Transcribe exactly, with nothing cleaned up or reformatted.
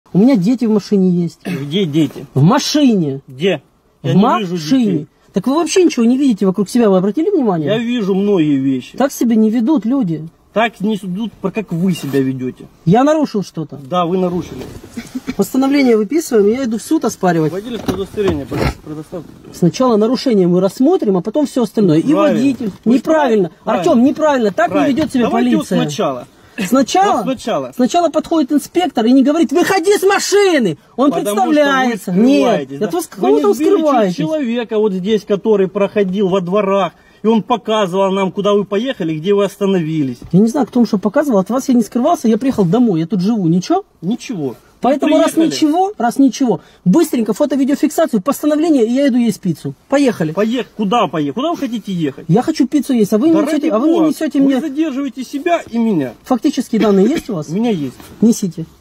У меня дети в машине есть. Где дети? В машине. Где? Я в машине. Так вы вообще ничего не видите вокруг себя, вы обратили внимание? Я вижу многие вещи. Так себя не ведут люди. Так не ведут, как вы себя ведете. Я нарушил что-то? Да, вы нарушили. Постановление выписываем, я иду в суд оспаривать. Водительское удостоверение предоставьте. Сначала нарушение мы рассмотрим, а потом все остальное. Правильно. И водитель. Вы неправильно. правильно. Артем, неправильно. Так Правильно. не ведет себя Давайте полиция. Вот сначала. Сначала, вот сначала. сначала подходит инспектор и не говорит, выходи с машины. Он Потому представляется. Нет, да? да? От кого-то скрываетесь. Человека вот здесь, который проходил во дворах. И он показывал нам, куда вы поехали, где вы остановились. Я не знаю, кто что показывал. От вас я не скрывался, я приехал домой. Я тут живу. Ничего? Ничего. Поэтому раз ничего, раз ничего, быстренько фото-видеофиксацию, постановление, и я иду есть пиццу. Поехали. Поехали. Куда поехать? Куда вы хотите ехать? Я хочу пиццу есть, а вы, да несете, а вы не несете вы мне... Вы задерживаете себя и меня. Фактические данные есть у вас? У меня есть. Несите.